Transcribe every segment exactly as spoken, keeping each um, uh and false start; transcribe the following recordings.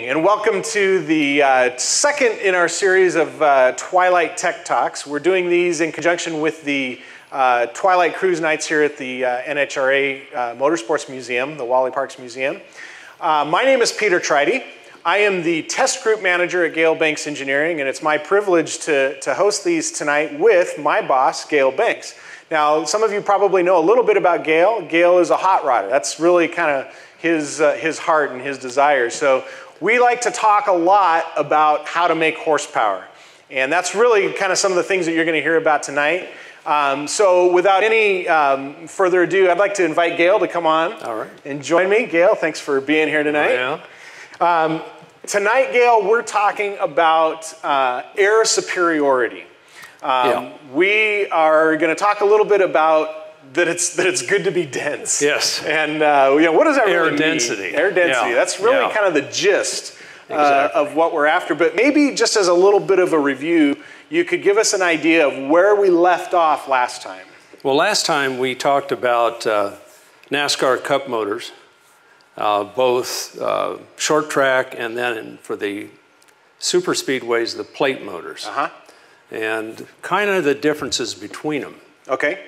and welcome to the uh, second in our series of uh, Twilight Tech Talks. We're doing these in conjunction with the uh, Twilight Cruise Nights here at the uh, N H R A uh, Motorsports Museum, the Wally Parks Museum. Uh, my name is Peter Tridy. I am the test group manager at Gale Banks Engineering, and it's my privilege to, to host these tonight with my boss, Gale Banks. Now, some of you probably know a little bit about Gale. Gale is a hot rodder. That's really kind of his, uh, his heart and his desire. So we like to talk a lot about how to make horsepower. And that's really kind of some of the things that you're going to hear about tonight. Um, so without any um, further ado, I'd like to invite Gale to come on All right. and join me. Gale, thanks for being here tonight. Yeah. Um, tonight, Gale, we're talking about uh, air superiority. Um, yeah. We are going to talk a little bit about that it's that it's good to be dense. Yes. And uh, you know, what does that air really density. mean? Air density. Yeah. That's really yeah. kind of the gist uh, exactly. of what we're after. But maybe just as a little bit of a review, you could give us an idea of where we left off last time. Well, last time we talked about uh, NASCAR Cup motors, uh, both uh, short track and then for the super speedways, the plate motors. Uh-huh. And kind of the differences between them. Okay.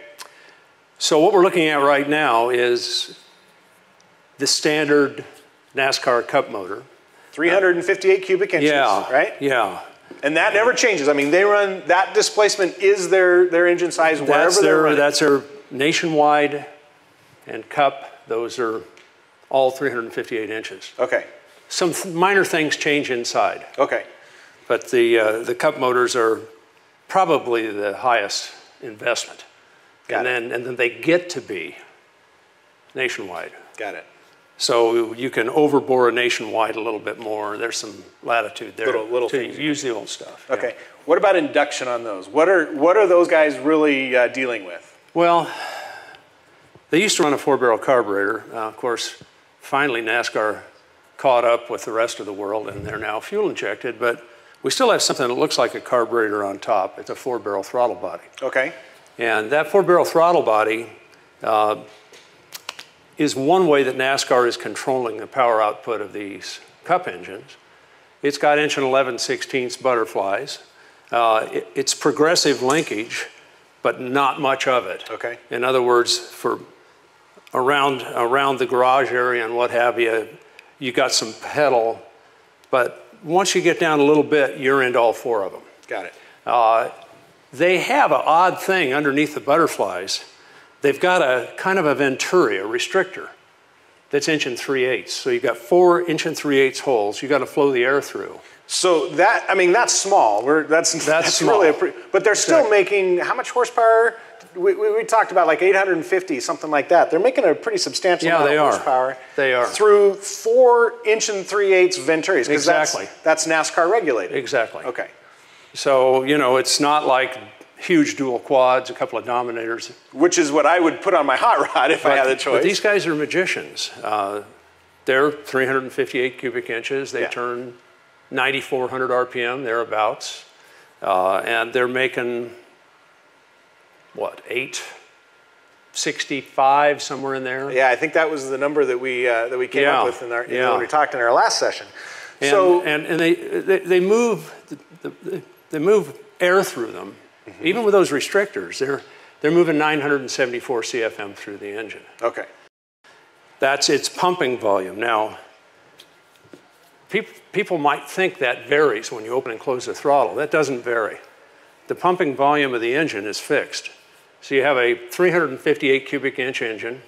So what we're looking at right now is the standard NASCAR Cup motor. three hundred fifty-eight cubic inches, yeah, right? Yeah. And that never changes. I mean, they run, that displacement is their, their engine size wherever that's they're their, running. That's their nationwide and Cup. Those are all three hundred fifty-eight inches. Okay. Some th minor things change inside. Okay. But the, uh, the Cup motors are probably the highest investment. Got and it. then and then they get to be nationwide. Got it. So you can overbore a nationwide a little bit more. There's some latitude there Little, little to things. use the old stuff. Okay. Yeah. What about induction on those? What are what are those guys really uh, dealing with? Well, they used to run a four-barrel carburetor. Uh, of course, finally NASCAR caught up with the rest of the world, and they're now fuel injected. But we still have something that looks like a carburetor on top. It's a four-barrel throttle body. Okay. And that four-barrel throttle body uh, is one way that NASCAR is controlling the power output of these Cup engines. It's got inch and eleven sixteenths butterflies. Uh, it, it's progressive linkage, but not much of it. Okay. In other words, for around, around the garage area and what have you, you got some pedal, but once you get down a little bit, you're into all four of them. Got it. Uh, They have an odd thing underneath the butterflies. They've got a kind of a venturi, a restrictor, that's inch and three eighths. So you've got four inch and three eighths holes. You've got to flow the air through. So that, I mean, that's small. We're, that's, that's, that's small. really a pre but they're still Exactly. making, how much horsepower? We, we, we talked about like eight hundred fifty, something like that. They're making a pretty substantial Yeah, amount they of are. horsepower. They are. Through four inch and three eighths venturis. Exactly. That's, that's NASCAR regulated. Exactly. Okay. So, you know, it's not like huge dual quads, a couple of dominators. Which is what I would put on my hot rod if but, I had the choice. But these guys are magicians. Uh, they're three hundred fifty-eight cubic inches. They yeah. turn ninety-four hundred R P M, thereabouts. Uh, and they're making, what, eight sixty-five, somewhere in there? Yeah, I think that was the number that we, uh, that we came yeah. up with in our, yeah. when we talked in our last session. And, so, and, and they, they, they, move, the, the, they move air through them. Mm-hmm. Even with those restrictors, they're, they're moving nine hundred seventy-four C F M through the engine. okay. That's its pumping volume. Now, pe people might think that varies when you open and close the throttle. That doesn't vary. The pumping volume of the engine is fixed. So you have a three hundred fifty-eight cubic inch engine.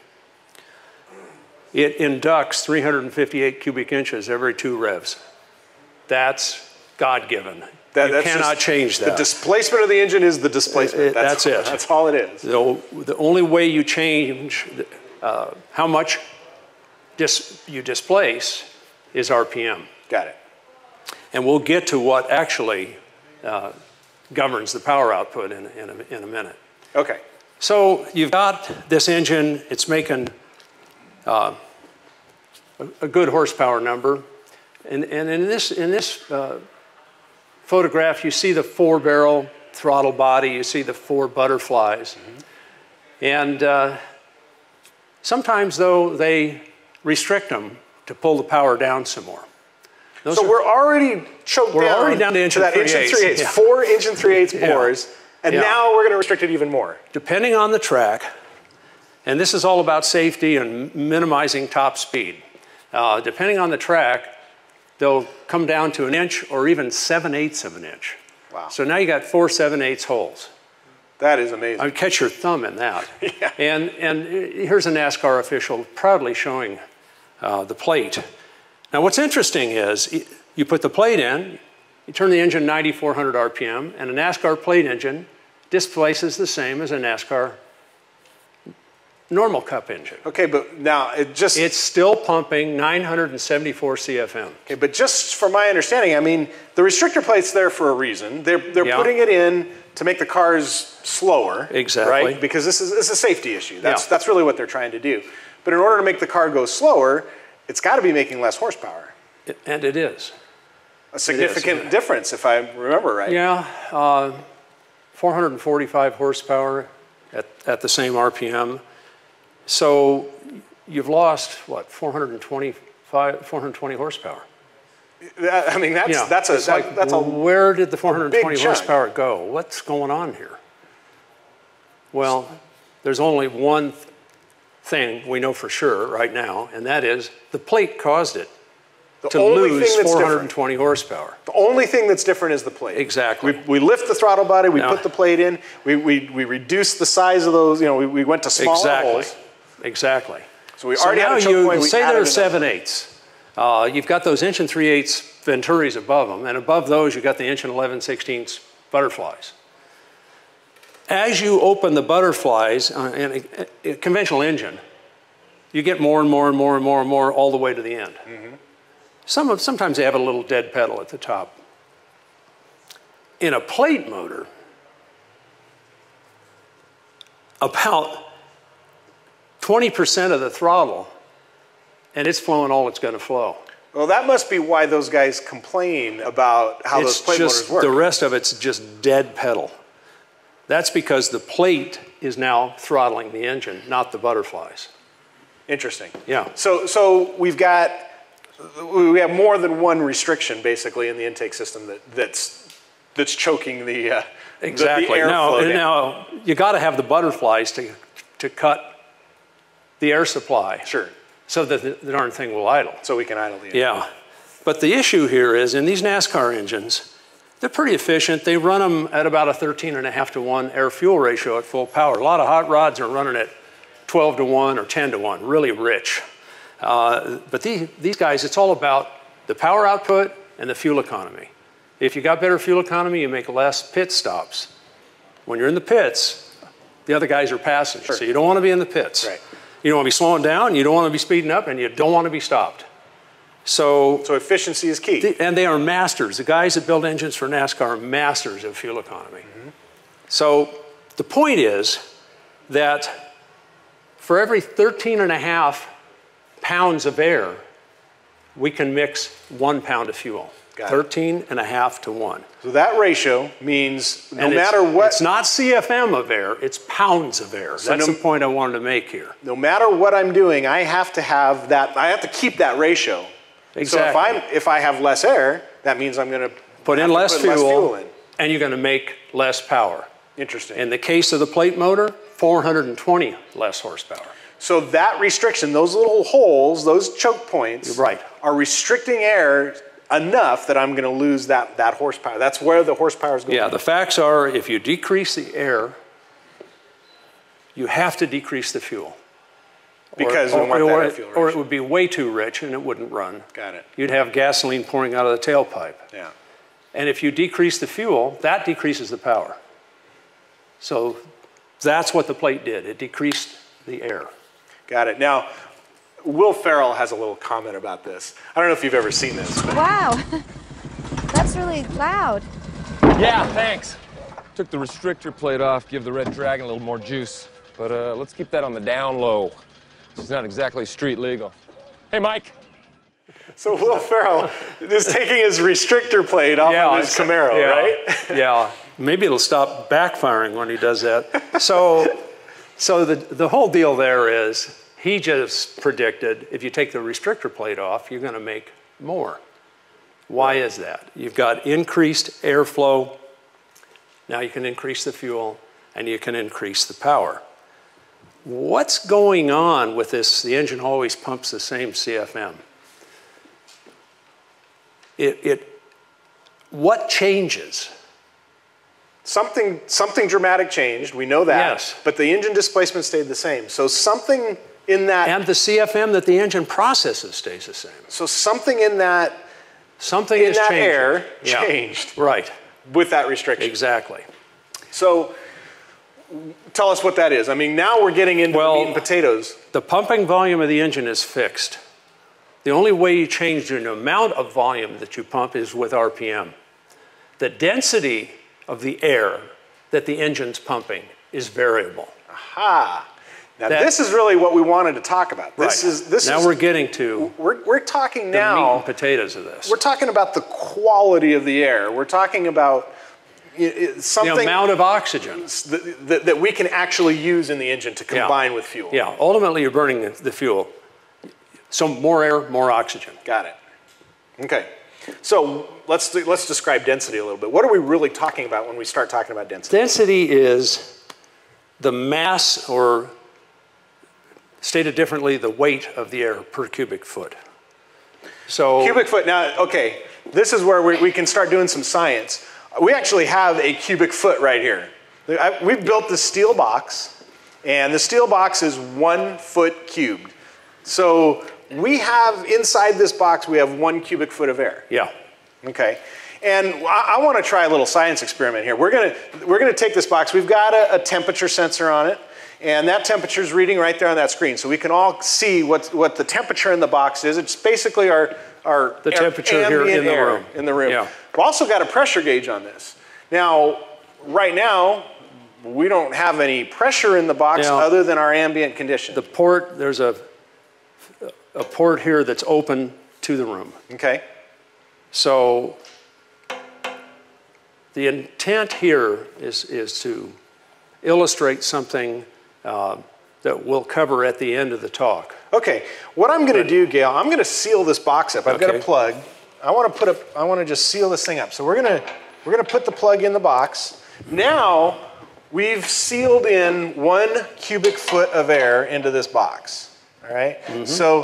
It inducts three hundred fifty-eight cubic inches every two revs. That's God-given. That, you that's cannot just, change that. The displacement of the engine is the displacement. It, it, that's, that's it. That's all it is. The, the only way you change uh, how much dis, you displace is R P M. Got it. And we'll get to what actually uh, governs the power output in, in, a, in a minute. Okay. So you've got this engine. It's making uh, a, a good horsepower number. And, and in this, in this uh, photograph, you see the four-barrel throttle body. You see the four butterflies. Mm-hmm. And uh, sometimes, though, they restrict them to pull the power down some more. Those so are, we're already choked we're down, already down to inch to and that three inch and eighths. three eighths, Yeah. four inch and three eighths bores, yeah. and yeah. now we're going to restrict it even more. Depending on the track, and this is all about safety and minimizing top speed. Uh, depending on the track, they'll come down to an inch or even seven eighths of an inch. Wow. So now you got four seven eighths holes. That is amazing. I would catch your thumb in that. yeah. And, and here's a NASCAR official proudly showing uh, the plate. Now what's interesting is you put the plate in, you turn the engine ninety-four hundred R P M, and a NASCAR plate engine displaces the same as a NASCAR normal cup engine. Okay, but now it just... It's still pumping nine hundred seventy-four C F M. Okay, but just from my understanding, I mean, the restrictor plate's there for a reason. They're, they're yeah. putting it in to make the cars slower. Exactly. Right? Because this is, this is a safety issue. That's, yeah. that's really what they're trying to do. But in order to make the car go slower, it's got to be making less horsepower. It, and it is. A significant it is. difference, if I remember right. Yeah, uh, four hundred forty-five horsepower at, at the same R P M. So you've lost, what, four hundred twenty-five, four hundred twenty horsepower. That, I mean, that's, yeah, that's, a, that, like, that's a where did the four hundred twenty horsepower chunk. go? What's going on here? Well, there's only one th thing we know for sure right now, and that is the plate caused it the to only lose thing that's four hundred twenty different. horsepower. The only thing that's different is the plate. Exactly. We, we lift the throttle body, we now, put the plate in, we, we, we reduce the size of those, you know, we, we went to smaller exactly. holes. Exactly. So we so already now had a choke you point, we say added they're another. seven eighths. Uh, you've got those inch and three eighths Venturis above them, and above those you've got the inch and eleven sixteenths butterflies. As you open the butterflies uh, in a, a conventional engine, you get more and more and more and more and more all the way to the end. Mm-hmm. Some of, sometimes they have a little dead pedal at the top. In a plate motor, about twenty percent of the throttle, and it's flowing all it's going to flow. Well, that must be why those guys complain about how It's those plate just, motors work. the rest of it's just dead pedal. That's because the plate is now throttling the engine, not the butterflies. Interesting. Yeah. So, so we've got, we have more than one restriction basically in the intake system that, that's, that's choking the, uh, exactly. the, the airflow now, down. now, you got to have the butterflies to, to cut the air supply. Sure. So that the, the darn thing will idle. So we can idle the engine. Yeah. But the issue here is in these NASCAR engines, they're pretty efficient. They run them at about a thirteen and a half to one air-fuel ratio at full power. A lot of hot rods are running at twelve to one or ten to one, really rich. Uh, but these, these guys, it's all about the power output and the fuel economy. If you got better fuel economy, you make less pit stops. When you're in the pits, the other guys are passing. Sure. So you don't want to be in the pits. Right. You don't want to be slowing down, you don't want to be speeding up, and you don't want to be stopped. So, so efficiency is key. The, and they are masters. The guys that build engines for NASCAR are masters of fuel economy. Mm-hmm. So the point is that for every thirteen and a half pounds of air, we can mix one pound of fuel. Got thirteen it. and a half to one. So that ratio means no and matter it's, what... It's not C F M of air, it's pounds of air. So That's no, the point I wanted to make here. No matter what I'm doing, I have to have that, I have to keep that ratio. Exactly. So if, I'm, if I have less air, that means I'm going to put in less, put fuel, less fuel in. And you're going to make less power. Interesting. In the case of the plate motor, four hundred twenty less horsepower. So that restriction, those little holes, those choke points, right. are restricting air enough that I'm going to lose that, that horsepower. That's where the horsepower is going. Yeah, the facts are if you decrease the air, you have to decrease the fuel. Because or, we want or, that or, air fuel or it ratio. would be way too rich and it wouldn't run. Got it. You'd have gasoline pouring out of the tailpipe. Yeah. And if you decrease the fuel, that decreases the power. So that's what the plate did. It decreased the air. Got it. Now, Will Ferrell has a little comment about this. I don't know if you've ever seen this. But wow, that's really loud. Yeah, thanks. Took the restrictor plate off, give the Red Dragon a little more juice. But uh, let's keep that on the down low. It's not exactly street legal. Hey, Mike. So Will Ferrell is taking his restrictor plate off yeah, of his Camaro, yeah, right? Yeah. Maybe it'll stop backfiring when he does that. So, so the, the whole deal there is he just predicted if you take the restrictor plate off, you're going to make more. Why is that? You've got increased airflow. Now you can increase the fuel, and you can increase the power. What's going on with this? The engine always pumps the same C F M. It, it, what changes? Something, something dramatic changed, we know that, yes. But the engine displacement stayed the same. So something in that... And the C F M that the engine processes stays the same. So something in that, something in is that changing. air Yeah. changed. Right. With that restriction. Exactly. So tell us what that is. I mean, now we're getting into well, the meat and potatoes. The pumping volume of the engine is fixed. The only way you change the amount of volume that you pump is with R P M. The density of the air that the engine's pumping is variable. Aha. Now that, this is really what we wanted to talk about. This right. is this now is, we're getting to we're we're talking the now meat and potatoes of this. We're talking about the quality of the air. We're talking about something the amount of oxygen that, that, that we can actually use in the engine to combine yeah. with fuel. Yeah, ultimately you're burning the, the fuel. So more air, more oxygen. Got it. Okay. So let's, let's describe density a little bit. What are we really talking about when we start talking about density? Density is the mass, or stated differently, the weight of the air per cubic foot. So cubic foot, now, okay, this is where we, we can start doing some science. We actually have a cubic foot right here. I, we've built the steel box, and the steel box is one foot cubed. So we have, inside this box, we have one cubic foot of air. Yeah. Okay. And I, I want to try a little science experiment here. We're going to we're going to take this box. We've got a, a temperature sensor on it, and that temperature is reading right there on that screen. So we can all see what, what the temperature in the box is. It's basically our, our the air, temperature here in the air room. In the room. Yeah. We've also got a pressure gauge on this. Now, right now, we don't have any pressure in the box now, other than our ambient condition. The port, there's a, a port here that's open to the room. Okay. So the intent here is, is to illustrate something uh, that we'll cover at the end of the talk. Okay, what I'm going to do, Gale, I'm going to seal this box up. I've okay. got a plug. I want to put a, I want to just seal this thing up. So we're going to, we're going to put the plug in the box. Now we've sealed in one cubic foot of air into this box. All right. Mm-hmm. So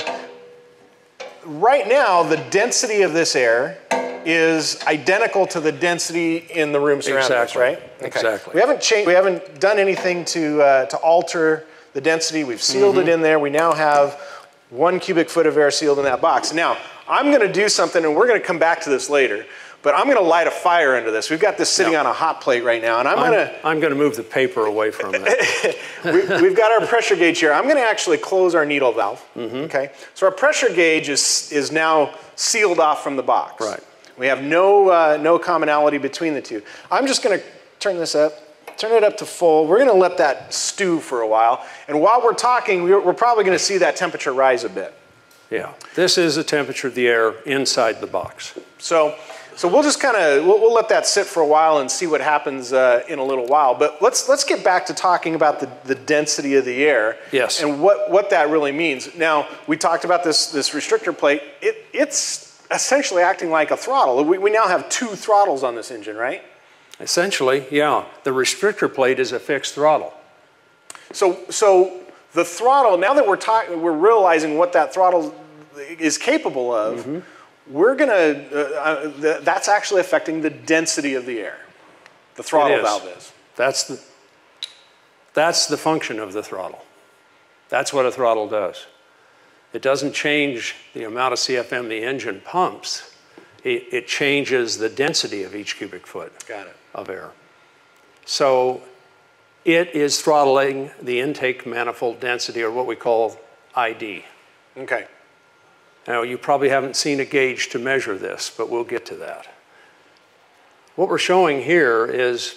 right now the density of this air is identical to the density in the room surrounding us, exactly. right? Okay. Exactly. We haven't changed. We haven't done anything to uh, to alter the density. We've sealed mm-hmm. it in there. We now have one cubic foot of air sealed in that box. Now I'm going to do something, and we're going to come back to this later. But I'm going to light a fire into this. We've got this sitting no. on a hot plate right now, and I'm, I'm going to. I'm going to move the paper away from it. we, we've got our pressure gauge here. I'm going to actually close our needle valve. Mm-hmm. Okay. So our pressure gauge is is now sealed off from the box. Right. We have no, uh, no commonality between the two. I'm just going to turn this up, turn it up to full. We're going to let that stew for a while. And while we're talking, we're, we're probably going to see that temperature rise a bit. Yeah. This is the temperature of the air inside the box. So, so we'll just kind of, we'll, we'll let that sit for a while and see what happens uh, in a little while. But let's, let's get back to talking about the, the density of the air. Yes. And what, what that really means. Now, we talked about this, this restrictor plate. It, it's essentially acting like a throttle. We, we now have two throttles on this engine, right? Essentially, yeah. The restrictor plate is a fixed throttle. So, so the throttle, now that we're talking, we're realizing what that throttle is capable of, mm-hmm. we're gonna, uh, th that's actually affecting the density of the air. The throttle valve is. That's the, that's the function of the throttle. That's what a throttle does. It doesn't change the amount of C F M the engine pumps. It, it changes the density of each cubic foot Got it. of air. So it is throttling the intake manifold density, or what we call I D. Okay. Now, you probably haven't seen a gauge to measure this, but we'll get to that. What we're showing here is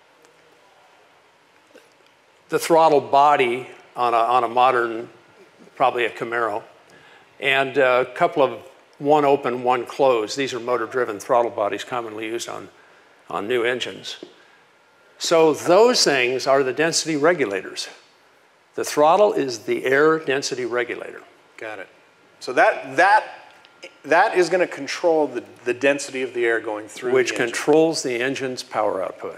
the throttle body on a, on a modern, probably a Camaro, and a couple of one open, one closed. These are motor-driven throttle bodies commonly used on, on new engines. So those things are the density regulators. The throttle is the air density regulator. Got it. So that, that that is going to control the, the density of the air going through Which the engine. controls the engine's power output.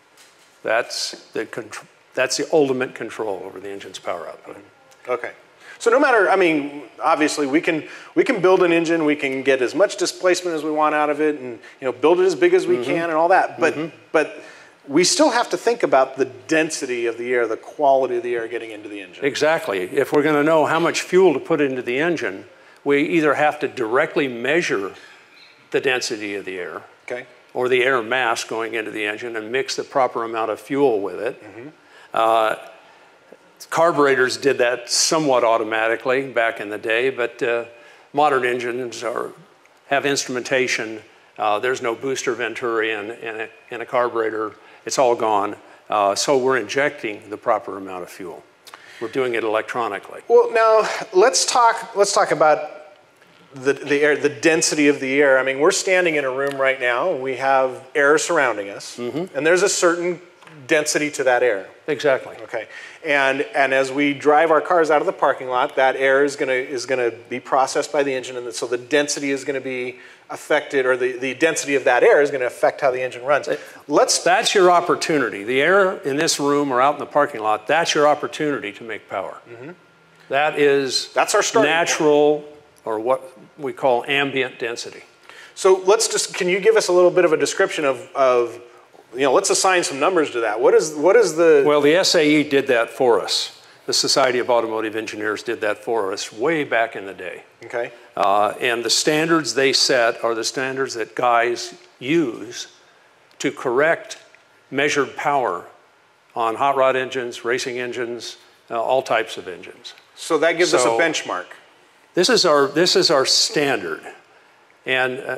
That's the, that's the ultimate control over the engine's power output. Okay. So no matter, I mean, obviously we can, we can build an engine, we can get as much displacement as we want out of it and, you know, build it as big as we mm-hmm. can and all that, but, mm-hmm. but we still have to think about the density of the air, the quality of the air getting into the engine. Exactly. If we're going to know how much fuel to put into the engine, we either have to directly measure the density of the air, okay. or the air mass going into the engine and mix the proper amount of fuel with it. Mm-hmm. uh, carburetors did that somewhat automatically back in the day, but uh, modern engines are, have instrumentation. Uh, there's no booster venturi in, in, a, in a carburetor. It's all gone. Uh, so we're injecting the proper amount of fuel. We're doing it electronically. Well, now let's talk, let's talk about the, the air, the density of the air. I mean, we're standing in a room right now, and we have air surrounding us, mm-hmm. and there's a certain density to that air. Exactly. Okay. And and as we drive our cars out of the parking lot, that air is going to is going to be processed by the engine, and so the density is going to be affected, or the, the density of that air is going to affect how the engine runs. Let's. That's your opportunity. The air in this room or out in the parking lot, that's your opportunity to make power. Mm-hmm. That is that's our starting natural, point. Or what we call ambient density. So let's just, can you give us a little bit of a description of, of you know, let's assign some numbers to that. What is, what is the... Well, the S A E did that for us. The Society of Automotive Engineers did that for us way back in the day. Okay. Uh, and the standards they set are the standards that guys use to correct measured power on hot rod engines, racing engines, uh, all types of engines. So that gives so us a benchmark. This is our, this is our standard. And uh,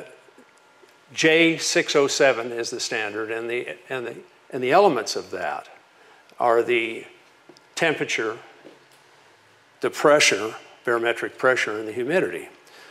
J six oh seven is the standard, and the, and, the, and the elements of that are the temperature, the pressure, barometric pressure, and the humidity.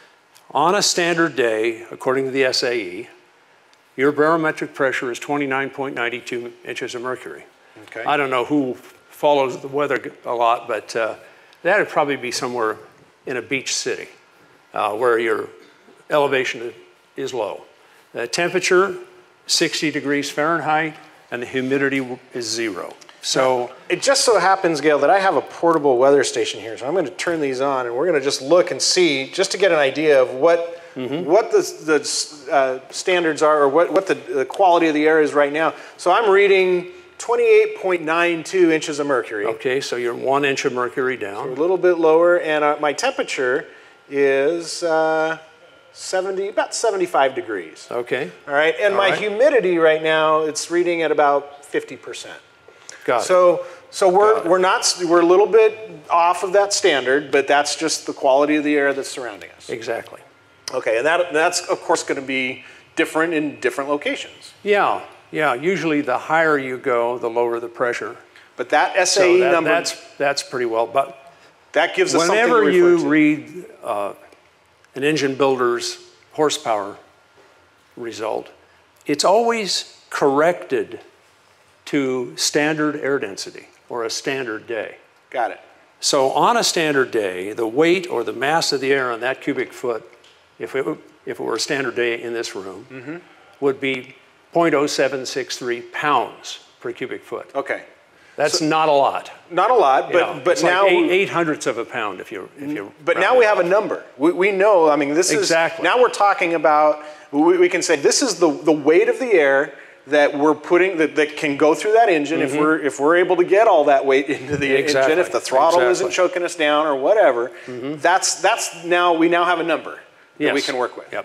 On a standard day, according to the S A E, your barometric pressure is twenty-nine point nine two inches of mercury. Okay. I don't know who follows the weather a lot, but uh, that would probably be somewhere in a beach city uh, where your elevation is low. The temperature, sixty degrees Fahrenheit, and the humidity is zero. So it just so happens, Gale, that I have a portable weather station here. So I'm going to turn these on, and we're going to just look and see, just to get an idea of what, mm-hmm. what the, the uh, standards are, or what, what the, the quality of the air is right now. So I'm reading twenty-eight point nine two inches of mercury. Okay, so you're one inch of mercury down. So a little bit lower, and uh, my temperature is uh, seventy, about seventy-five degrees. Okay. All right, and All my right. humidity right now, it's reading at about fifty percent. Got so, it. So we're, we're not, we're a little bit off of that standard, but that's just the quality of the air that's surrounding us. Exactly. Okay, and that, that's of course going to be different in different locations. Yeah, yeah, usually the higher you go, the lower the pressure. But that S A E so that, number, that's, that's pretty well, but that gives us whenever something to you refer to. read uh, an engine builder's horsepower result, it's always corrected to standard air density, or a standard day. Got it. So on a standard day, the weight or the mass of the air on that cubic foot, if it, if it were a standard day in this room, mm-hmm. would be zero point zero seven six three pounds per cubic foot. Okay. That's so, not a lot. Not a lot, but, you know, but it's now... like eight, eight hundredths of a pound if you... If you but now we have a number. We, we know, I mean, this exactly. is... Now we're talking about, we, we can say this is the, the weight of the air that we're putting, that, that can go through that engine, mm-hmm. if we're if we're able to get all that weight into the exactly. engine, if the throttle exactly. isn't choking us down or whatever, mm-hmm. that's that's now, we now have a number yes. that we can work with. Yep.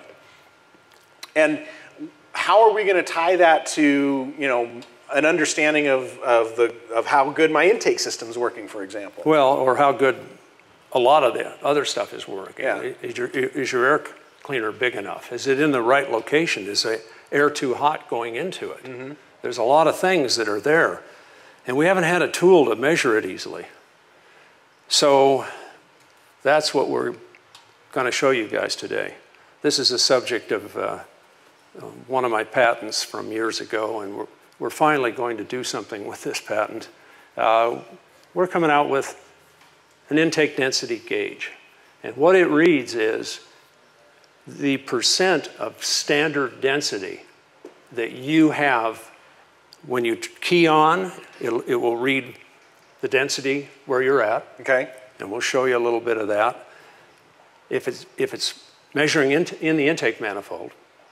And how are we going to tie that to, you know, an understanding of, of, the, of how good my intake system's working, for example? Well, or how good a lot of the other stuff is working. Yeah. Is your, is your air cleaner big enough? Is it in the right location? Is the air too hot going into it? Mm-hmm. There's a lot of things that are there, and we haven't had a tool to measure it easily. So that's what we're going to show you guys today. This is the subject of uh, one of my patents from years ago, and we're, we're finally going to do something with this patent. Uh, we're coming out with an intake density gauge, and what it reads is the percent of standard density that you have when you key on, it'll, it will read the density where you're at. Okay. And we'll show you a little bit of that. If it's, if it's measuring in, in the intake manifold,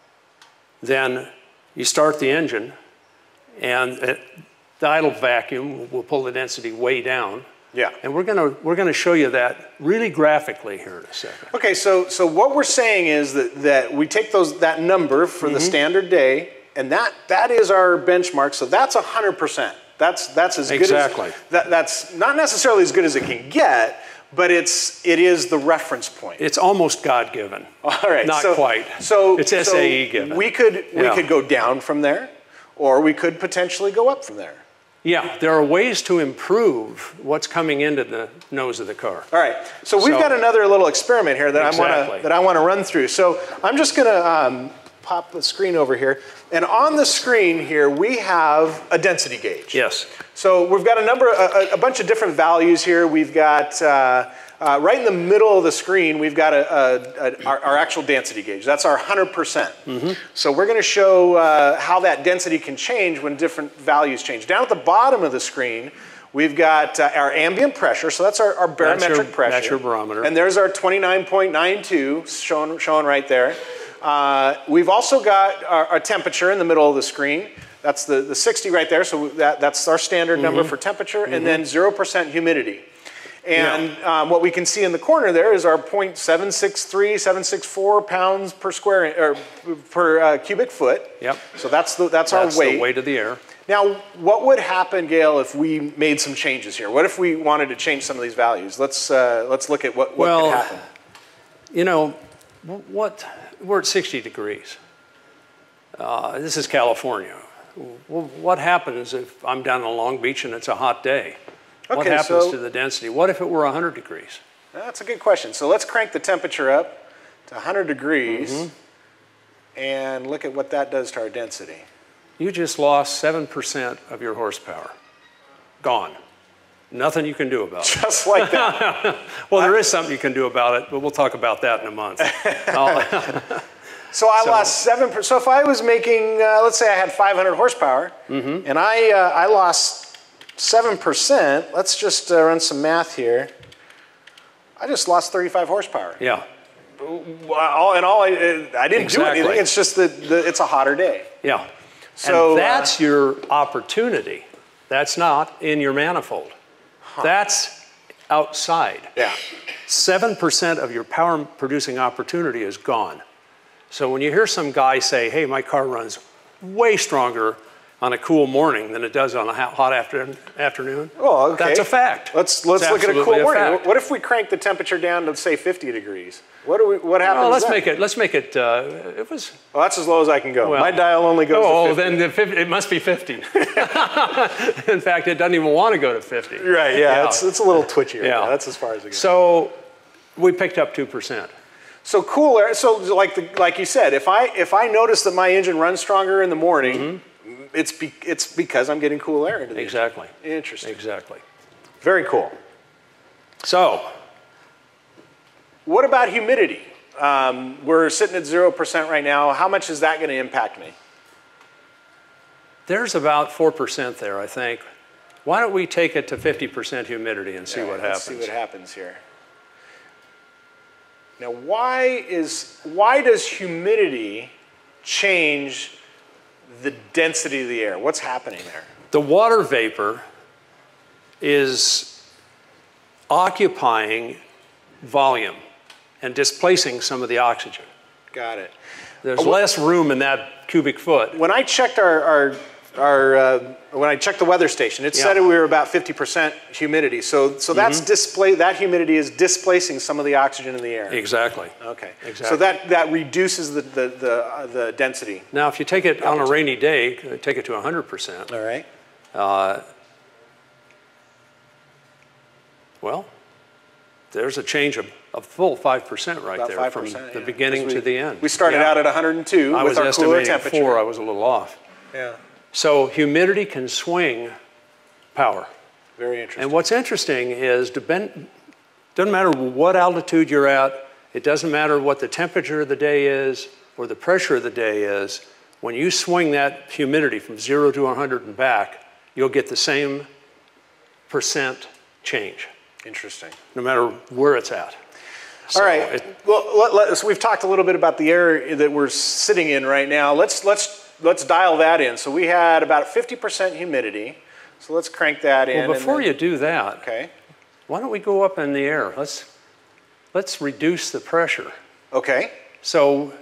then you start the engine, and the idle vacuum will pull the density way down. Yeah. And we're gonna we're gonna show you that really graphically here in a second. Okay, so so what we're saying is that that we take those that number for mm-hmm. the standard day, and that that is our benchmark. So that's a hundred percent. That's that's as exactly. good as that, that's not necessarily as good as it can get, but it's it is the reference point. It's almost God-given. All right, not so, quite. So it's S A E so given. We could we yeah. could go down from there, or we could potentially go up from there. Yeah, there are ways to improve what's coming into the nose of the car. All right, so we've so, got another little experiment here that exactly. I want to that I want to run through. So I'm just going to um, pop the screen over here, and on the screen here we have a density gauge. Yes. So we've got a number, a, a bunch of different values here. We've got uh, uh, right in the middle of the screen, we've got a, a, a, our, our actual density gauge. That's our one hundred percent. Mm-hmm. So we're going to show uh, how that density can change when different values change. Down at the bottom of the screen, we've got uh, our ambient pressure. So that's our, our barometric that's your, pressure. That's your barometer. And there's our twenty-nine point nine two shown, shown right there. Uh, we've also got our, our temperature in the middle of the screen. That's the, the sixty right there, so that, that's our standard mm-hmm. number for temperature, mm-hmm. and then zero percent humidity. And yeah. um, what we can see in the corner there is our zero point seven six three, seven six four pounds per square, or per uh, cubic foot. Yep. So that's, the, that's, that's our weight. the weight of the air. Now, what would happen, Gale, if we made some changes here? What if we wanted to change some of these values? Let's, uh, let's look at what, what well, could happen. You know, what, we're at sixty degrees. Uh, this is California. Well, what happens if I'm down in Long Beach and it's a hot day? Okay, what happens so, to the density? What if it were one hundred degrees? That's a good question. So let's crank the temperature up to one hundred degrees mm-hmm. and look at what that does to our density. You just lost seven percent of your horsepower. Gone. Nothing you can do about it. Just like that. Well, there is something you can do about it, but we'll talk about that in a month. So I so, lost seven percent. So if I was making, uh, let's say I had five hundred horsepower, mm-hmm. and I, uh, I lost seven percent, let's just uh, run some math here. I just lost thirty-five horsepower. Yeah. All, and all, I, I didn't exactly. do anything. It's just that the, it's a hotter day. Yeah. So and that's uh, your opportunity. That's not in your manifold. Huh. That's outside. Yeah. seven percent of your power producing opportunity is gone. So when you hear some guy say, hey, my car runs way stronger on a cool morning than it does on a hot after, afternoon, oh, okay. that's a fact. Let's, let's look at a cool morning. A what if we crank the temperature down to, say, fifty degrees? What, do we, what happens well, let's then? make it, let's make it, uh, it was... Well, that's as low as I can go. Well, my dial only goes oh, to fifty. Oh, then the fifty, it must be fifty. In fact, it doesn't even want to go to fifty. Right, yeah, yeah. It's, it's a little twitchier. Yeah. Yeah, that's as far as it goes. So we picked up two percent. So cool air, so like, the, like you said, if I, if I notice that my engine runs stronger in the morning, mm-hmm. it's, be, it's because I'm getting cool air into the Exactly. engine. Interesting. Exactly. Very cool. So. What about humidity? Um, we're sitting at zero percent right now. How much is that going to impact me? There's about four percent there, I think. Why don't we take it to fifty percent humidity and see yeah, what let's happens? see what happens here. Now, why, is, why does humidity change the density of the air? What's happening there? The water vapor is occupying volume and displacing some of the oxygen. Got it. There's oh, less room in that cubic foot. When I checked our, our, our uh, when I checked the weather station, it yeah. said we were about fifty percent humidity. So, so that's mm-hmm. display. That humidity is displacing some of the oxygen in the air. Exactly. Okay. Exactly. So that that reduces the the the, uh, the density. Now, if you take it on a rainy day, take it to one hundred percent. All right. Uh, well, there's a change of a full five percent right About there five from percent, the yeah. beginning we, to the end. We started yeah. out at one hundred two I with was our cooler estimating temperature. four. I was a little off. Yeah. So humidity can swing power. Very interesting. And what's interesting is, depend, doesn't matter what altitude you're at It doesn't matter what the temperature of the day is or the pressure of the day is. When you swing that humidity from zero to one hundred and back, you'll get the same percent change. Interesting. No matter where it's at. So All right. It, well, let, let, so we've talked a little bit about the air that we're sitting in right now. Let's let's let's dial that in. So we had about fifty percent humidity. So let's crank that in. well, before and then, you do that, okay. why don't we go up in the air? Let's let's reduce the pressure. Okay. So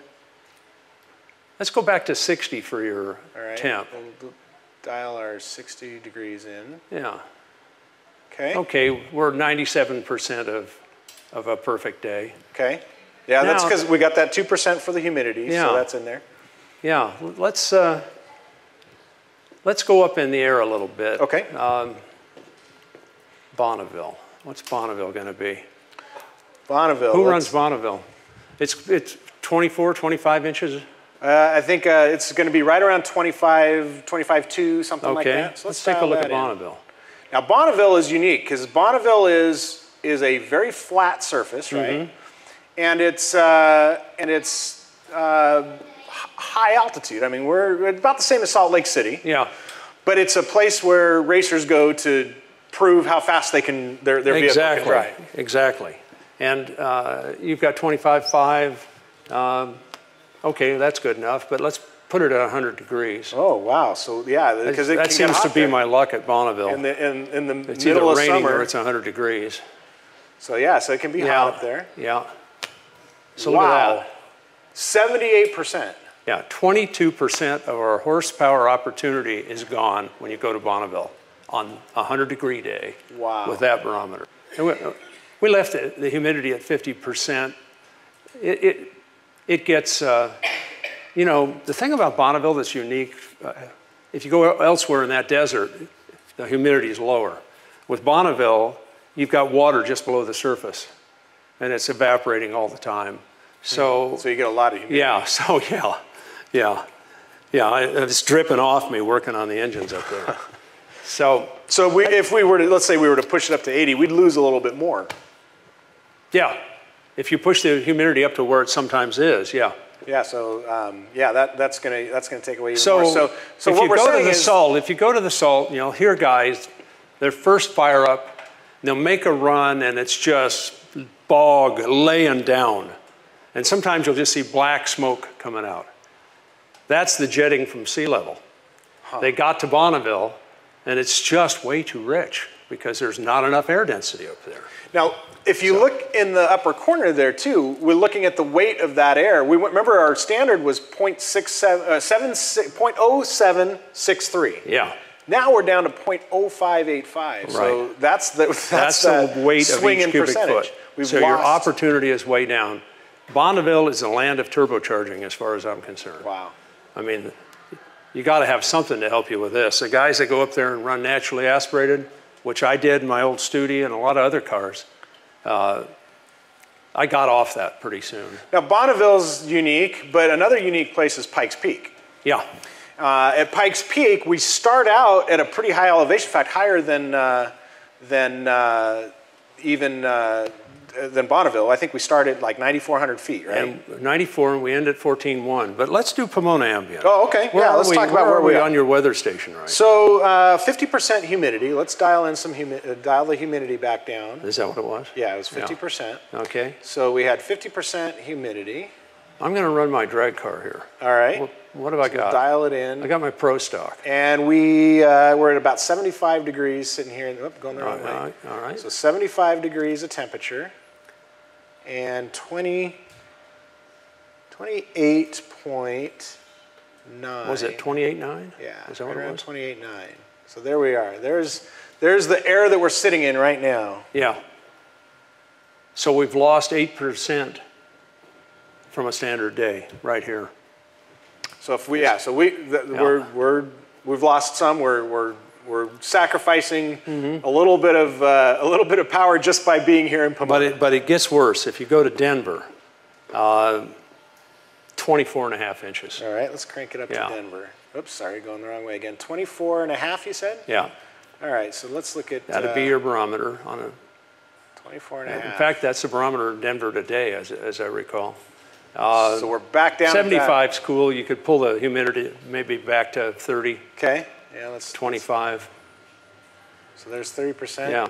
let's go back to sixty for your All right. temp. We'll dial our sixty degrees in. Yeah. Okay. Okay, we're ninety-seven percent of, of a perfect day. Okay. Yeah, that's Now- because we got that two percent for the humidity, Yeah. so that's in there. Yeah, let's, uh, let's go up in the air a little bit. Okay. Um, Bonneville. What's Bonneville going to be? Bonneville. Who let's- runs Bonneville? It's, it's twenty-four, twenty-five inches? Uh, I think uh, it's going to be right around twenty-five, twenty-five two, something Okay, like that. So let's, let's, take a dial look that at in. Bonneville. Now, Bonneville is unique because Bonneville is is a very flat surface, right? Mm-hmm. And it's uh, and it's uh, h- high altitude. I mean, we're about the same as Salt Lake City, Yeah, but it's a place where racers go to prove how fast they can their their vehicle exactly, can drive. exactly. And uh, you've got twenty-five point five. Um, okay, that's good enough, but let's put it at one hundred degrees. Oh wow! So yeah, because it that can seems get hot to be there. my luck at Bonneville. in the in, in the It's middle either of raining summer. or it's one hundred degrees. So yeah, so it can be Yeah, hot up there. yeah. So Wow. look at that. seventy-eight percent. Yeah, twenty-two percent of our horsepower opportunity is gone when you go to Bonneville on a one hundred degree day. Wow. With that barometer. And we, we left the, the humidity at fifty percent. It, it, it gets, uh, you know, the thing about Bonneville that's unique, uh, if you go elsewhere in that desert, the humidity is lower. With Bonneville, you've got water just below the surface, and it's evaporating all the time. So, So you get a lot of humidity. yeah, so yeah, yeah, yeah, I, it's dripping off me working on the engines up there. So, So we, if we were to, let's say we were to push it up to eighty, we'd lose a little bit more. yeah, if you push the humidity up to where it sometimes is, yeah. Yeah. So um, yeah, that that's gonna that's gonna take away even So, more. So so if what you we're go to saying the is, salt, if you go to the salt, you know, here guys, their first fire up, they'll make a run and it's just bog laying down. And sometimes you'll just see black smoke coming out. That's the jetting from sea level. Huh. They got to Bonneville and it's just way too rich because there's not enough air density up there. now, if you look in the upper corner there too, we're looking at the weight of that air. We went- remember our standard was zero point six seven, uh, seven, zero point zero seven six three. Yeah. Now we're down to zero point zero five eight five. So Right. that's the that's, That's that the weight of swing each in cubic percentage. foot. We've so your lost- opportunity is way down. Bonneville is the land of turbocharging as far as I'm concerned. Wow. I mean, you got to have something to help you with this. The guys that go up there and run naturally aspirated, which I did in my old Studi and a lot of other cars, uh, I got off that pretty soon. Now Bonneville's unique, but another unique place is Pikes Peak. Yeah. Uh, at Pikes Peak, we start out at a pretty high elevation, in fact, higher than uh, than uh, even uh, than Bonneville. I think we started like ninety-four hundred feet, right? And ninety-four, and we end at fourteen one. But let's do Pomona ambient. Oh, okay. Where yeah, are let's we, talk about where, where, are we are. on your weather station, right? So uh, fifty percent humidity. Let's dial in some humi- uh, dial the humidity back down. Is that what it was? Yeah, it was fifty percent. Okay. So we had fifty percent humidity. I'm going to run my drag car here. All right. What, what have I So got? dial it in. I got my Pro Stock. And we uh, we're at about seventy-five degrees sitting here. Oop, going the wrong All way. right, all right. So seventy-five degrees of temperature and twenty, twenty-eight point nine. Was it twenty-eight nine? Yeah, Is that right what it around was? twenty-eight point nine. So there we are. There's, there's the air that we're sitting in right now. Yeah. So we've lost eight percent from a standard day right here. So if we, yeah, so we, the, Yeah. we're, we're, we've lost some. We're, we're, we're sacrificing Mm-hmm. a little bit of, uh, a little bit of power just by being here in Pomona. But it, but it gets worse. If you go to Denver, uh, twenty-four and a half inches. All right, let's crank it up Yeah. to Denver. Oops, sorry, going the wrong way again. twenty-four and a half, you said? Yeah. All right, so let's look at That'd uh, be your barometer on a twenty-four and a half. In fact, that's the barometer in Denver today, as, as I recall. Uh, so we're back down seventy-five is cool. You could pull the humidity maybe back to thirty. Okay. Yeah, let's. twenty-five. Let's, so there's thirty percent. Yeah.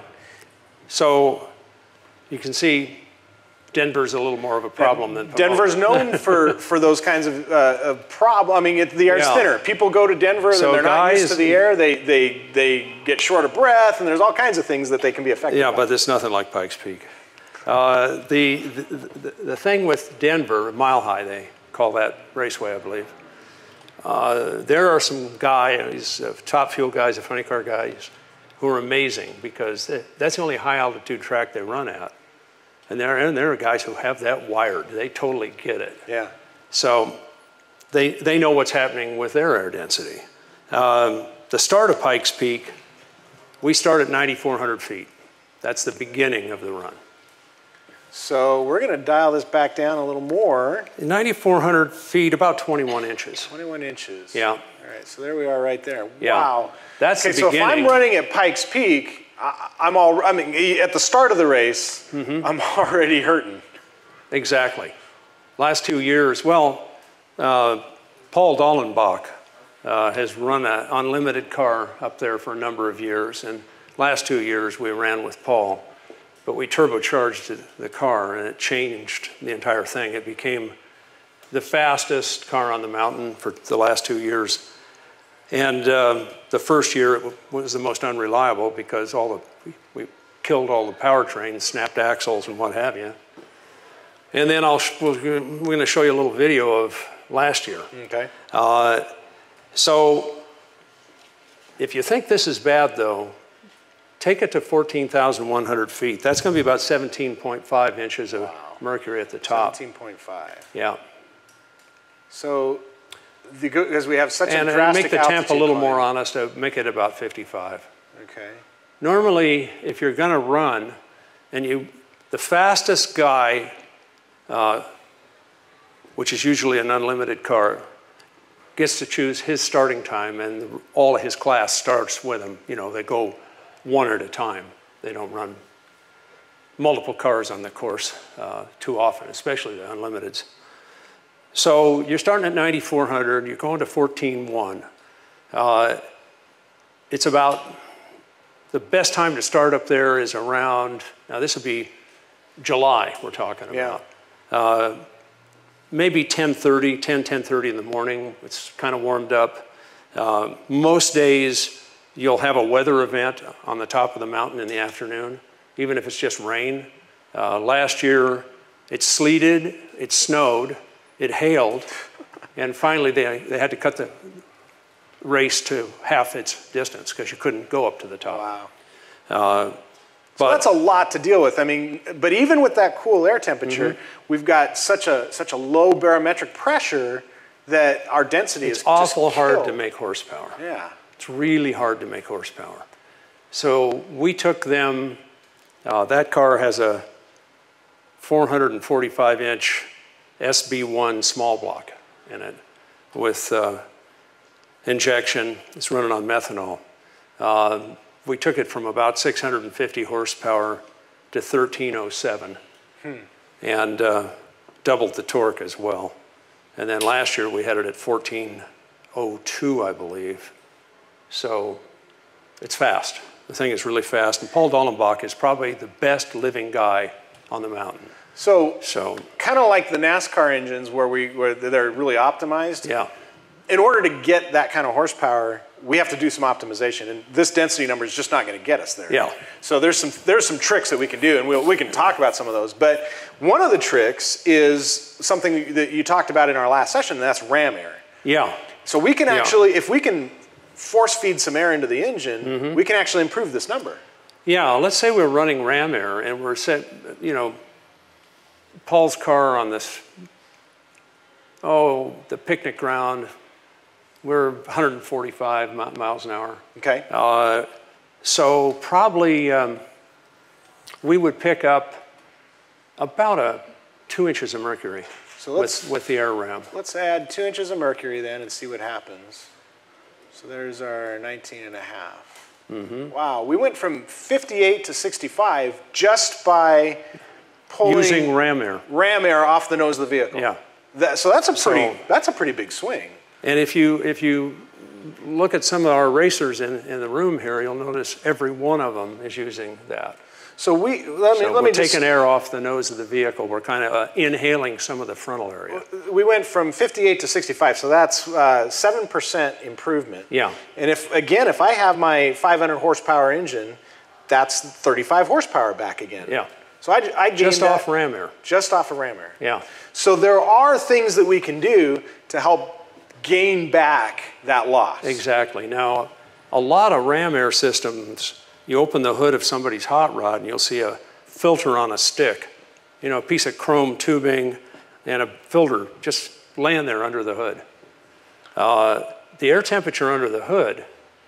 So you can see Denver's a little more of a problem than Pomona. Denver's known for, for those kinds of, uh, of problems. I mean, it, the air's Yeah. thinner. People go to Denver, So and they're not used guys- to the air. They, they, they get short of breath, and there's all kinds of things that they can be affected Yeah, by. but it's nothing like Pikes Peak. Uh, the, the, the, the thing with Denver, Mile High, they call that raceway, I believe. Uh, there are some guys, uh, top fuel guys, the funny car guys, who are amazing because they, that's the only high altitude track they run at. And there, and there are guys who have that wired. They totally get it. Yeah. So they, they know what's happening with their air density. Um, the start of Pikes Peak, we start at ninety-four hundred feet. That's the beginning of the run. So we're going to dial this back down a little more. ninety-four hundred feet, about twenty-one inches. twenty-one inches. Yeah. All right, so there we are right there. Yeah. Wow. That's okay, the so beginning. if I'm running at Pikes Peak, I, I'm all, I mean, at the start of the race, mm-hmm. I'm already hurting. Exactly. Last two years, well, uh, Paul Dallenbach uh, has run an unlimited car up there for a number of years. And last two years we ran with Paul. But we turbocharged the car, and it changed the entire thing. It became the fastest car on the mountain for the last two years. And uh, the first year it was the most unreliable because all the, we killed all the powertrain, snapped axles and what have you. And then I'll, we're going to show you a little video of last year. Okay. Uh, so if you think this is bad, though, take it to fourteen thousand one hundred feet. That's going to be about seventeen point five inches of wow. mercury at the top. seventeen point five. Yeah. So, because we have such and, a drastic and make the temp a little climb. more honest, to make it about fifty-five. Okay. Normally, if you're going to run, and you, the fastest guy, uh, which is usually an unlimited car, gets to choose his starting time, and all of his class starts with him. You know, they go one at a time. They don't run multiple cars on the course uh, too often, especially the unlimiteds. So you're starting at ninety-four hundred, you're going to fourteen one. Uh, it's about, the best time to start up there is around, now this would be July we're talking about. Yeah. Uh, maybe ten thirty, ten, ten thirty in the morning, it's kind of warmed up. Uh, most days you'll have a weather event on the top of the mountain in the afternoon, even if it's just rain. Uh, last year it sleeted, it snowed, it hailed, and finally they, they had to cut the race to half its distance because you couldn't go up to the top. Wow. Uh, so but, that's a lot to deal with. I mean, but even with that cool air temperature, mm-hmm. we've got such a such a low barometric pressure that our density it's is awful just hard killed. to make horsepower. Yeah. It's really hard to make horsepower. So we took them, uh, that car has a four hundred forty-five inch S B one small block in it with uh, injection. It's running on methanol. Uh, we took it from about six hundred fifty horsepower to thirteen oh seven hmm. and uh, doubled the torque as well. And then last year we had it at fourteen oh two, I believe. So it's fast. The thing is really fast. And Paul Dallenbach is probably the best living guy on the mountain. So, so kind of like the NASCAR engines where, we, where they're really optimized. Yeah. In order to get that kind of horsepower, we have to do some optimization. And this density number is just not going to get us there. Yeah. So there's some, there's some tricks that we can do, and we'll, we can talk about some of those. But one of the tricks is something that you talked about in our last session, and that's ram air. Yeah. So we can yeah. actually, if we can force feed some air into the engine, mm-hmm. we can actually improve this number. Yeah, let's say we're running ram air and we're set, you know, Paul's car on this, oh, the picnic ground, we're one hundred forty-five miles an hour. Okay. Uh, so probably um, we would pick up about a two inches of mercury so let's, with, with the air ram. Let's add two inches of mercury then and see what happens. So there's our nineteen and a half. Mm-hmm. Wow, we went from fifty-eight to sixty-five just by pulling using ram air. ram air off the nose of the vehicle. Yeah. That, so that's a pretty So, that's a pretty big swing. And if you if you look at some of our racers in, in the room here, you'll notice every one of them is using that. So we let me So let we're me just, taking air off the nose of the vehicle. We're kind of uh, inhaling some of the frontal area. we went from fifty-eight to sixty-five, so that's uh, seven percent improvement. Yeah. And if again, if I have my five hundred horsepower engine, that's thirty-five horsepower back again. Yeah. So I, I gained Just that off ram air. Just off of ram air. Yeah. So there are things that we can do to help gain back that loss. Exactly. Now, a lot of ram air systems, you open the hood of somebody's hot rod and you'll see a filter on a stick, you know, a piece of chrome tubing and a filter just laying there under the hood. Uh, the air temperature under the hood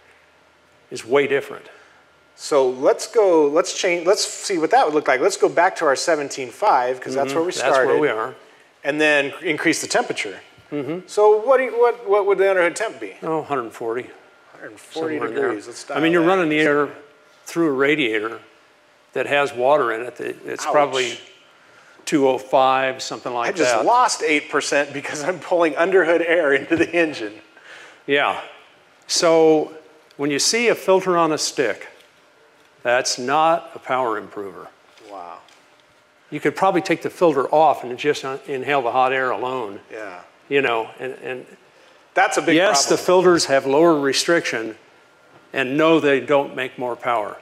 is way different. So let's go, let's change, let's see what that would look like. Let's go back to our seventeen point five, because that's Mm-hmm. where we started. That's where we are. And then increase the temperature. Mm-hmm. So what, do you, what, what would the underhood temp be? Oh, one hundred forty. one hundred forty Somewhere in there. degrees. Let's dial I mean, you're that. running the air through a radiator that has water in it. That it's Ouch. probably two oh five, something like I just that. lost eight percent because I'm pulling underhood air into the engine. Yeah. So when you see a filter on a stick, that's not a power improver. Wow. You could probably take the filter off and just inhale the hot air alone. Yeah. You know, and, and That's a big yes, problem. the filters have lower restriction, and no, they don't make more power.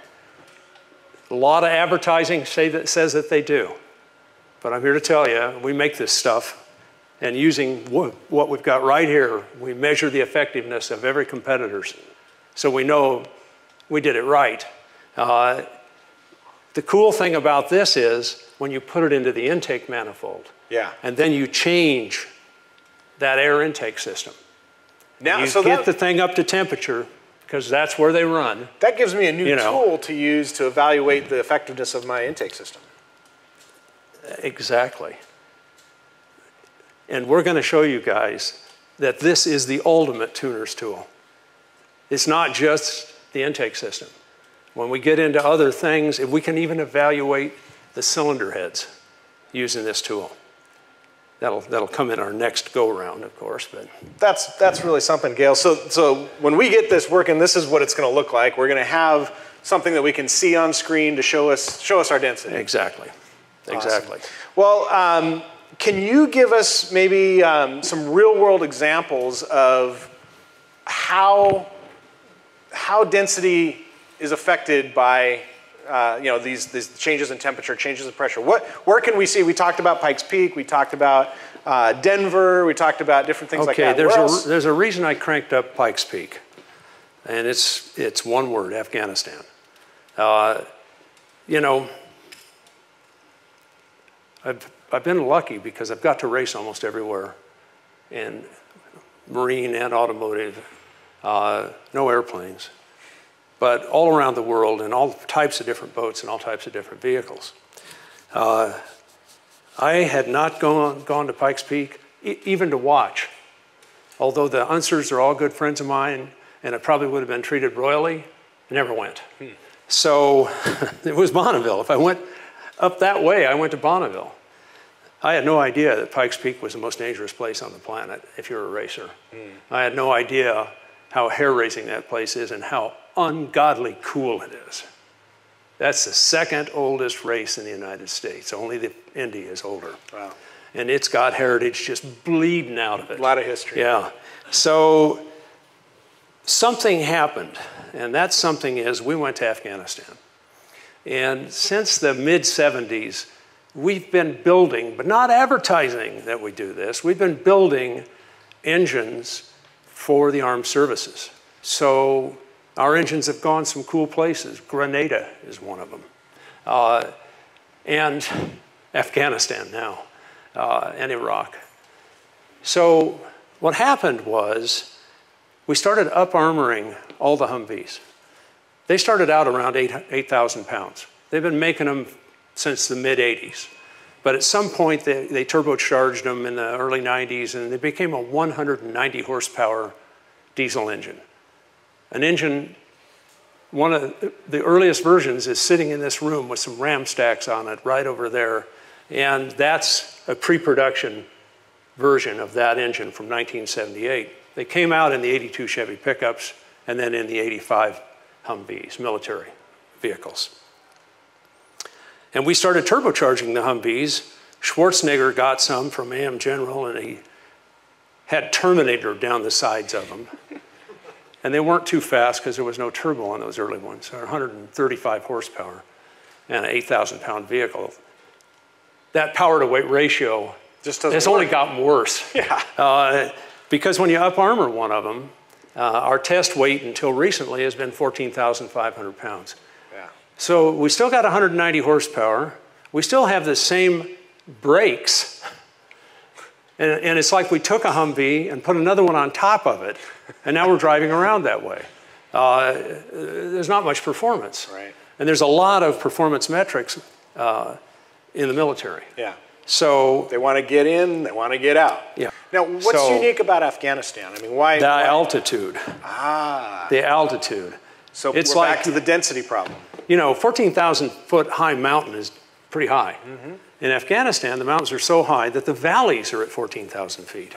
A lot of advertising say that, says that they do. But I'm here to tell you, we make this stuff, and using what, what we've got right here, we measure the effectiveness of every competitor's. So we know we did it right. Uh, the cool thing about this is when you put it into the intake manifold, Yeah. and then you change that air intake system. Now, You so get that, the thing up to temperature, because that's where they run. that gives me a new you know. tool to use to evaluate the effectiveness of my intake system. Exactly. And we're going to show you guys that this is the ultimate tuner's tool. It's not just the intake system. When we get into other things, if we can even evaluate the cylinder heads using this tool. That'll, that'll come in our next go-round, of course. But That's, that's really something, Gale. So, so when we get this working, this is what it's going to look like. We're going to have something that we can see on screen to show us, show us our density. Exactly. Awesome. Exactly. Well, um, can you give us maybe um, some real-world examples of how, how density is affected by uh, you know, these, these changes in temperature, changes in pressure? What, where can we see? We talked about Pikes Peak. We talked about uh, Denver. We talked about different things okay, like that. there's Where a, else? there's a reason I cranked up Pikes Peak, and it's, it's one word, Afghanistan. Uh, you know, I've, I've been lucky because I've got to race almost everywhere, in marine and automotive, uh, no airplanes, but all around the world in all types of different boats and all types of different vehicles. Uh, I had not gone, gone to Pikes Peak, e even to watch. Although the Unsers are all good friends of mine, and it probably would have been treated royally, I never went. Hmm. So it was Bonneville. If I went up that way, I went to Bonneville. I had no idea that Pikes Peak was the most dangerous place on the planet if you're a racer. Mm. I had no idea how hair-raising that place is and how ungodly cool it is. That's the second oldest race in the United States. Only the Indy is older. Wow. And it's got heritage just bleeding out of it. A lot of history. Yeah. So something happened, and that something is we went to Afghanistan. And since the mid seventies, we've been building, but not advertising that we do this, we've been building engines for the armed services. So our engines have gone some cool places. Grenada is one of them. Uh, and Afghanistan now, uh, and Iraq. So what happened was we started up-armoring all the Humvees. They started out around eight thousand pounds. They've been making them since the mid eighties. But at some point, they, they turbocharged them in the early nineties, and they became a one hundred ninety horsepower diesel engine. An engine one of the earliest versions is sitting in this room with some ram stacks on it right over there. And that's a pre-production version of that engine from nineteen seventy-eight. They came out in the eighty-two Chevy pickups and then in the eighty-five Humvees, military vehicles. And we started turbocharging the Humvees. Schwarzenegger got some from A M General, and he had Terminator down the sides of them. And they weren't too fast because there was no turbo on those early ones. They're one hundred thirty-five horsepower and an eight thousand pound vehicle. That power to weight ratio just has work. only gotten worse. Yeah. Uh, because when you up armor one of them, uh, our test weight until recently has been fourteen thousand five hundred pounds. Yeah. So we still got one hundred ninety horsepower. We still have the same brakes. And, and it's like we took a Humvee and put another one on top of it, and now we're driving around that way. Uh, there's not much performance. Right. And there's a lot of performance metrics uh, in the military. Yeah. So they want to get in, they want to get out. Yeah. Now, what's So- unique about Afghanistan? I mean, why? the why- altitude, Ah. the altitude. So It's we're like- back to the density problem. You know, fourteen thousand foot high mountain is pretty high. Mm-hmm. In Afghanistan, the mountains are so high that the valleys are at fourteen thousand feet.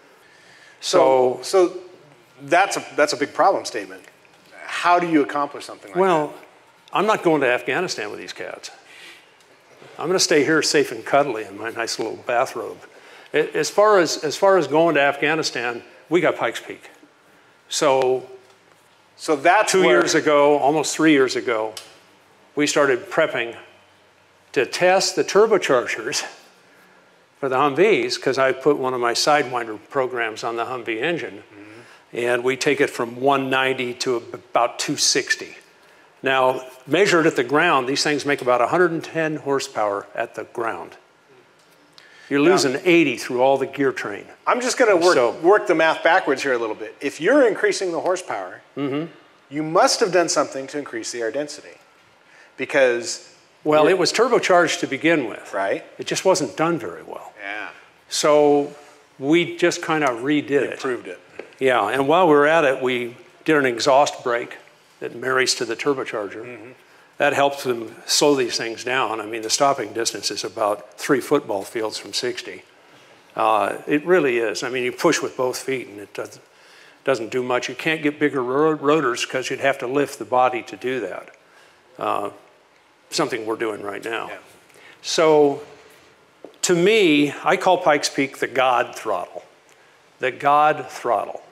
So, So, so that's a that's a big problem statement. How do you accomplish something like well, I'm not going to Afghanistan with these cats. I'm going to stay here safe and cuddly in my nice little bathrobe. A- As far as, as far as going to Afghanistan, we got Pikes Peak. So that? So that's two where, years ago, almost three years ago, we started prepping to test the turbochargers for the Humvees, because I put one of my Sidewinder programs on the Humvee engine, mm-hmm. and we take it from one ninety to about two sixty. Now, measured at the ground, these things make about one hundred ten horsepower at the ground. You're losing Now, eighty through all the gear train. I'm just going to work, So- work the math backwards here a little bit. If you're increasing the horsepower, Mm-hmm. you must have done something to increase the air density. Because, Well, it was turbocharged to begin with. right? It just wasn't done very well. Yeah. So we just kind of redid it. Improved it. Yeah, and while we were at it, we did an exhaust brake that marries to the turbocharger. Mm-hmm. That helps them slow these things down. I mean, the stopping distance is about three football fields from sixty. Uh, it really is. I mean, you push with both feet, and it doesn't, doesn't do much. You can't get bigger ro rotors because you'd have to lift the body to do that. Uh, something we're doing right now. Yeah. So, to me, I call Pikes Peak the God throttle. The God throttle.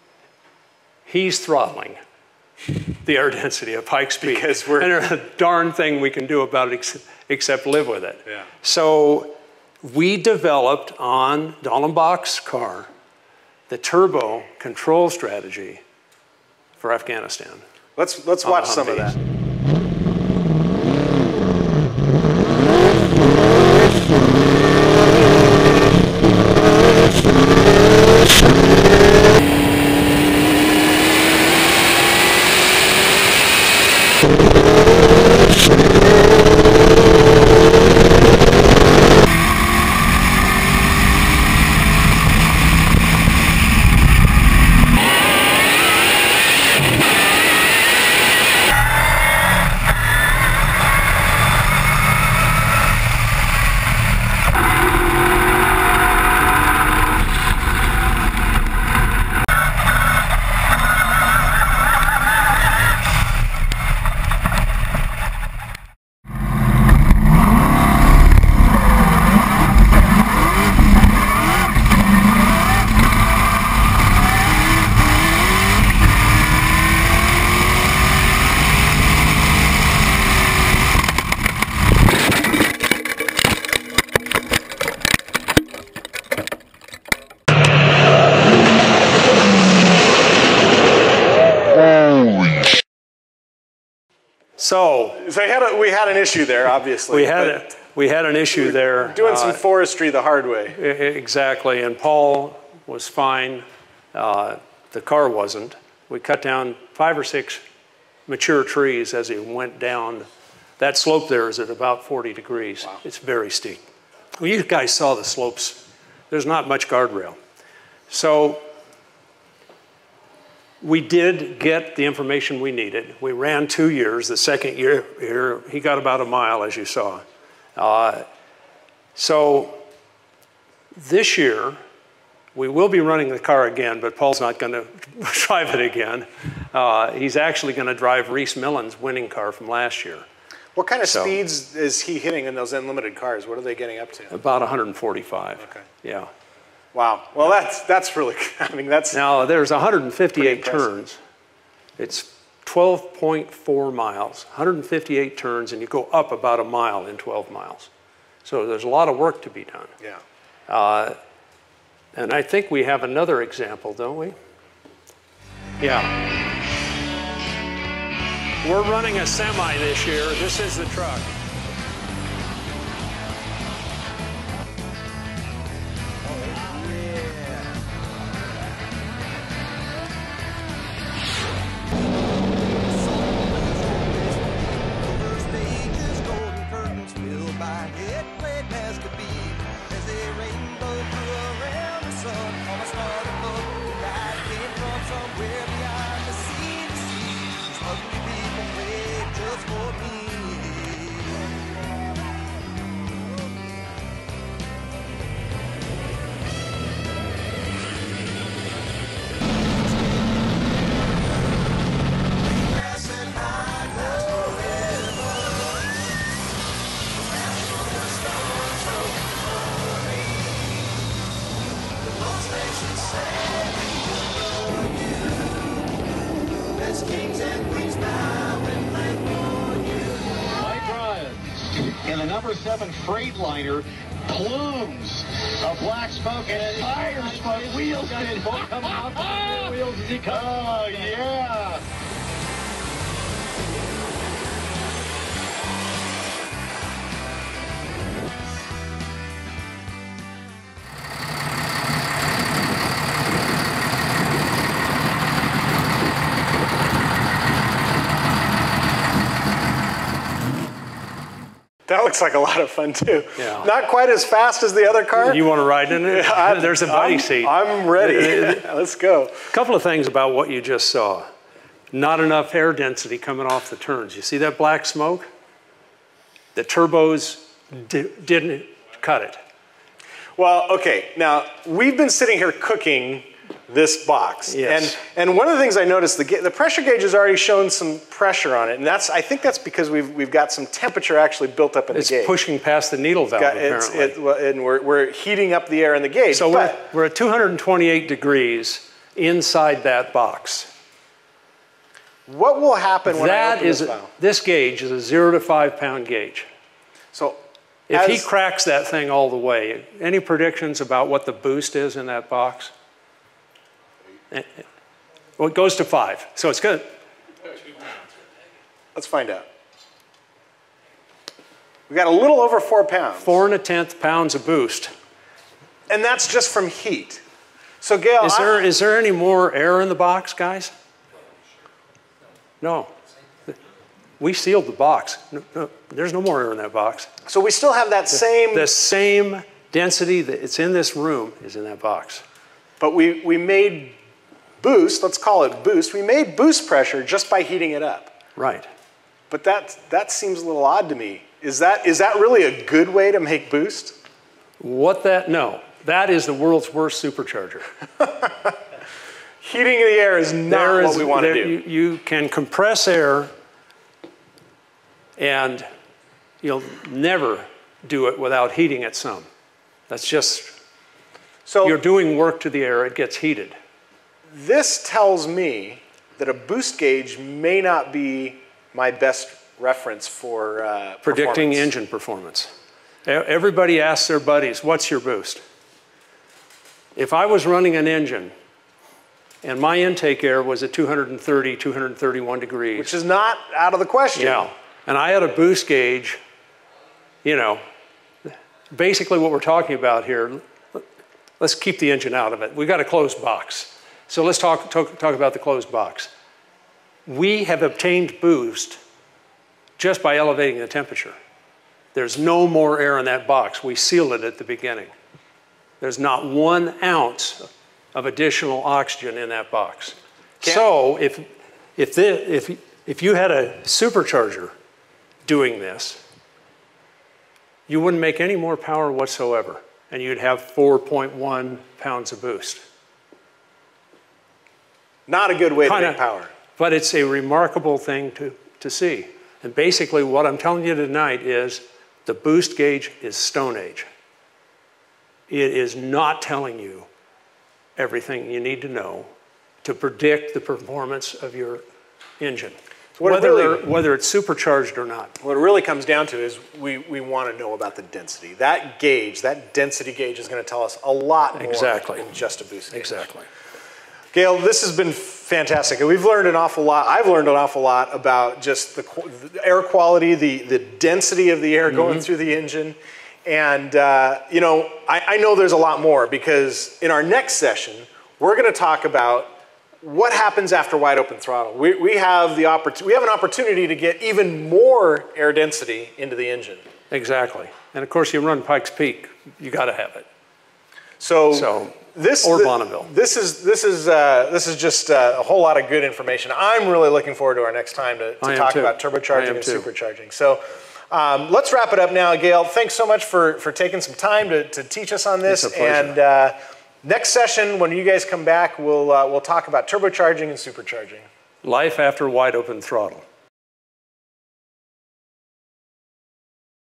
He's throttling the air density of Pikes Peak. Because we're- and there's a darn thing we can do about it ex except live with it. Yeah. So we developed on Dallenbach's car the turbo control strategy for Afghanistan. Let's, let's watch some of that. So So we had, a, we had an issue there, obviously. we had, but a, we had an issue there. doing uh, some forestry the hard way. E- Exactly, and Paul was fine. Uh, the car wasn't. We cut down five or six mature trees as it went down. That slope there is at about forty degrees. Wow. It's very steep. Well, you guys saw the slopes. There's not much guardrail. So we did get the information we needed. We ran two years. The second year, year he got about a mile, as you saw. Uh, so this year, we will be running the car again, but Paul's not going to drive it again. Uh, he's actually going to drive Reese Millen's winning car from last year. What kind of So- speeds is he hitting in those unlimited cars? What are they getting up to? About one hundred forty-five. Okay. Yeah. Wow. Well, that's that's really. I mean, that's Now, there's one hundred fifty-eight Pretty impressive. turns. It's twelve point four miles, one hundred fifty-eight turns, and you go up about a mile in twelve miles. So there's a lot of work to be done. yeah. Uh, and I think we have another example, don't we? Yeah. We're running a semi this year. This is the truck. In the number seven Freightliner, plumes of black smoke and tire smoke. Wheels did both come out. The wheels as he comes. Oh, yeah. That looks like a lot of fun too. Yeah. Not quite as fast as the other car. You want to ride in it? I- There's a buddy I'm, seat. I'm ready. Let's go. A couple of things about what you just saw. Not enough air density coming off the turns. You see that black smoke? The turbos di didn't cut it. Well, okay. Now we've been sitting here cooking this box, Yes. and and one of the things I noticed, the ga- the pressure gauge has already shown some pressure on it, and that's I think that's because we've we've got some temperature actually built up in It's the gauge. pushing past the needle valve, Got- it's- apparently. it- well, and we're we're heating up the air in the gauge. So we're, but we're at two hundred twenty-eight degrees inside that box. what will happen when I That open is, this a, valve? this gauge is a zero to five pound gauge. So If as, he cracks that thing all the way, any predictions about what the boost is in that box? Eh, eh, Well, it goes to five, so it's good. let's find out. We got a little over four pounds, Four and a tenth pounds of boost. and that's just from heat. So Gale, Is I- there, is there any more air in the box, guys? No. We sealed the box. No, no, there's no more air in that box. so we still have that same, The same density that's in this room is in that box. but we we made boost. Let's call it boost. We made boost pressure just by heating it up. Right. But that that seems a little odd to me. Is that is that really a good way to make boost? What that, no, that is the world's worst supercharger. Heating the air is not There what is- we want to there- do. You, you can compress air and you'll never do it without heating it some. That's just, So you're doing work to the air, it gets heated. this tells me that a boost gauge may not be my best reference for uh, Predicting performance. engine performance. E- Everybody asks their buddies, what's your boost? If I was running an engine and my intake air was at two hundred thirty, two hundred thirty-one degrees, Which is not out of the question. yeah, and I had a boost gauge, you know, basically what we're talking about here, let's keep the engine out of it. We've got a closed box. So let's talk, talk, talk about the closed box. We have obtained boost just by elevating the temperature. There's no more air in that box. We sealed it at the beginning. There's not one ounce of additional oxygen in that box. Can't. So if, if, the, if, if you had a supercharger doing this, you wouldn't make any more power whatsoever, and you'd have four point one pounds of boost. Not a good way Kinda, to make power. But it's a remarkable thing to, to see. And basically what I'm telling you tonight is the boost gauge is Stone Age. It is not telling you everything you need to know to predict the performance of your engine, What whether, really- whether it's supercharged or not. What it really comes down to is we, we want to know about the density. That gauge, that density gauge is going to tell us a lot more Exactly. than just a boost gauge. Exactly. Gale, this has been fantastic. We've learned an awful lot. I've learned an awful lot about just the, the air quality, the, the density of the air mm-hmm. going through the engine. And, uh, you know, I, I know there's a lot more because in our next session, we're going to talk about what happens after wide open throttle. We, we, have the oppor- we have an opportunity to get even more air density into the engine. Exactly. And of course, you run Pikes Peak, you got to have it. So, so this or th- Bonneville. This is this is uh, this is just uh, a whole lot of good information. I'm really looking forward to our next time to, to talk too. about turbocharging and too. supercharging. So. Um, let's wrap it up now, Gale. Thanks so much for, for taking some time to, to teach us on this. It's a pleasure. And uh, next session, when you guys come back, we'll, uh, we'll talk about turbocharging and supercharging. Life after wide open throttle.